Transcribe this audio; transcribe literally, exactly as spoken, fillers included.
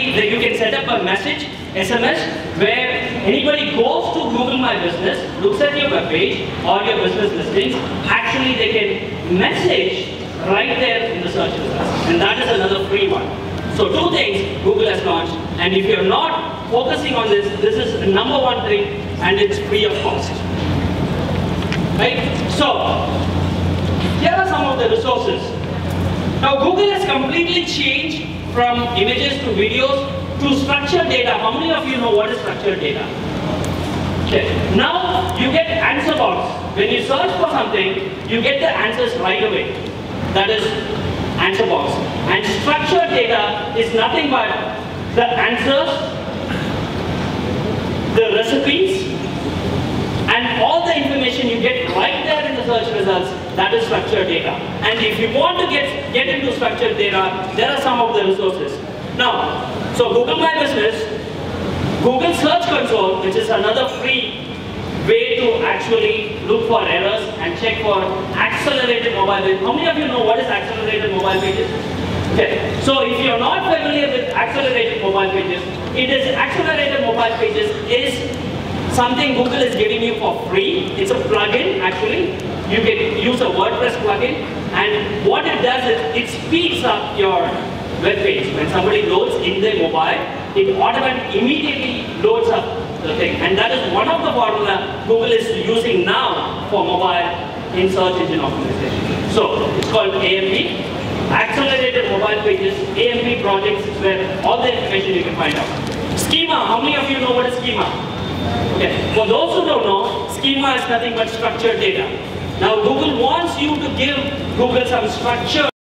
actually, you can set up a message, S M S, where anybody goes to Google My Business, looks at your web page or your business listings, actually they can message right there in the search results. And that is another free one. So two things Google has launched, and if you're not focusing on this, this is the number one thing, and it's free of cost. Right? So, here are some of the resources. Now Google has completely changed from images to videos to structured data. How many of you know what is structured data? Okay. Now you get answer box. When you search for something, you get the answers right away. That is answer box. And structured data is nothing but the answers, the recipes, and all the information you get right there in the search results. That is structured data. And if you want to get, get into structured data, there are some of the resources. Now, so Google My Business, Google Search Console, which is another free way to actually look for errors and check for accelerated mobile pages. How many of you know what is accelerated mobile pages? Okay. So if you're not familiar with accelerated mobile pages, it is accelerated mobile pages is something Google is giving you for free. It's a plugin actually. You can use a WordPress plugin, and what it does is it speeds up your web page. When somebody loads in their mobile, it automatically immediately loads up the thing. And that is one of the formula Google is using now for mobile in search engine optimization. So it's called A M P, Accelerated Mobile Pages. A M P projects is where all the information you can find out. Schema, how many of you know what is schema? Okay, for those who don't know, schema is nothing but structured data. Now Google wants you to give Google some structure